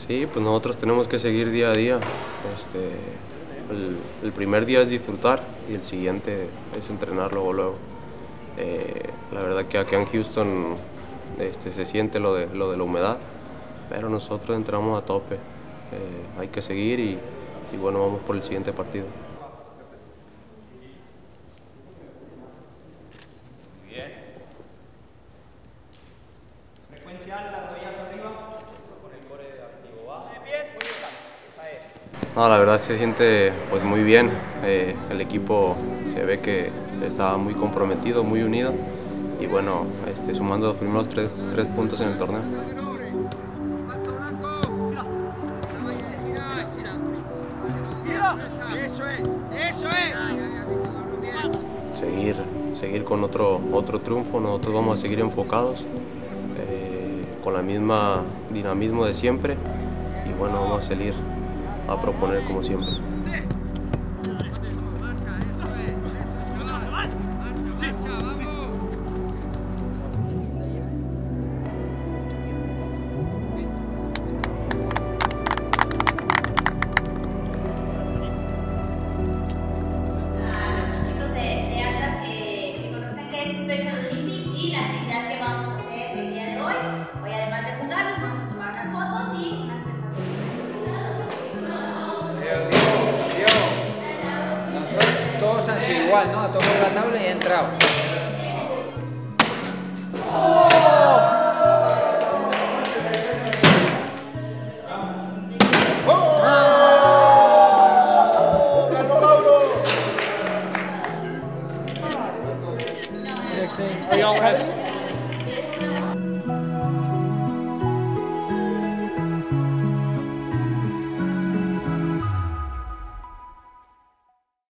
Sí, pues nosotros tenemos que seguir día a día. El primer día es disfrutar y el siguiente es entrenar luego. La verdad que acá en Houston se siente lo de la humedad, pero nosotros entramos a tope. Hay que seguir y bueno, vamos por el siguiente partido. Frecuencia alta, rodillas arriba, con el core activo. ¿Va? De pies, esa es. No, la verdad se siente pues muy bien. El equipo se ve que está muy comprometido, muy unido y bueno, sumando los primeros tres puntos en el torneo. Eso es. Seguir con otro triunfo. Nosotros vamos a seguir enfocados con la misma dinamismo de siempre y bueno, vamos a salir a proponer como siempre. Special Olympics y la actividad que vamos a hacer el día de hoy. Hoy, además de jugar, nos vamos a tomar unas fotos y unas Nosotros todos han sido igual, ¿no? Ha tocado la tabla y ha entrado. Are y'all